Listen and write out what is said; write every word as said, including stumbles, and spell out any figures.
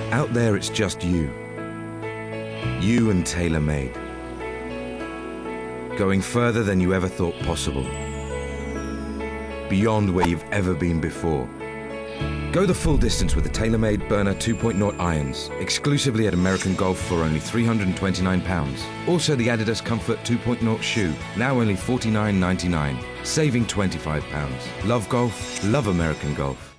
Out there, it's just you. You and TaylorMade. Going further than you ever thought possible. Beyond where you've ever been before. Go the full distance with the TaylorMade Burner two point oh irons, exclusively at American Golf for only three hundred and twenty-nine pounds. Also the Adidas Comfort two point oh shoe, now only forty-nine ninety-nine, saving twenty-five pounds. Love golf, love American Golf.